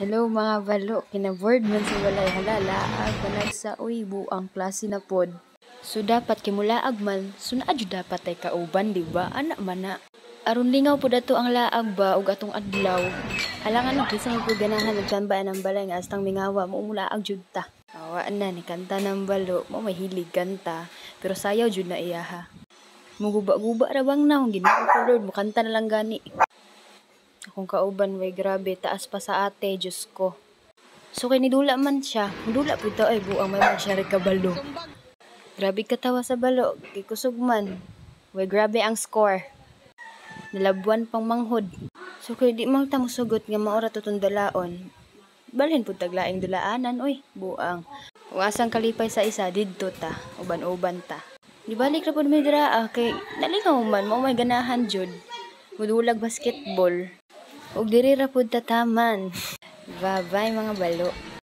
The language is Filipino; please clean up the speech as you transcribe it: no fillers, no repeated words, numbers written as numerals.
Hello mga balo, kina-board man si walay halalaag manag sa uy buang klase na pod. So dapat kimulaag man, so naa jud dapat ay kauban, di ba? Ana man na. Aron lingaw po dato ang laag ba ug atong adlaw. Halangan og kinsa man pud ganahan nagtambaan ang balay nga astang mingawa mo mulaag jud ta. Awa na ni kanta ng balo, mo mahilig kanta, pero sayaw jud na iya ha. Muguba-guba ra bang na, ginoo ko Lord, mo kanta na lang gani. Akong kauban way grabe, taas pa sa ate, Diyos ko. So kay nidula man siya, nidula po ito ay buang may man siya kabalo. Grabe katawa sa balo, kay kusog man. Way grabe ang score. Nalabuan pang manghod. So kay di mang ta mosugot nga maora tutong dalaon. Balhin po taglaing dulaanan, uy, buang. Uasang kalipay sa isa, didto ta, uban-uban ta. Di balik ra po may draa, kay nalingaw man, mo may ganahan jud. Mudulag basketball. Ug diri ra pud tataman. Bye-bye mga balo.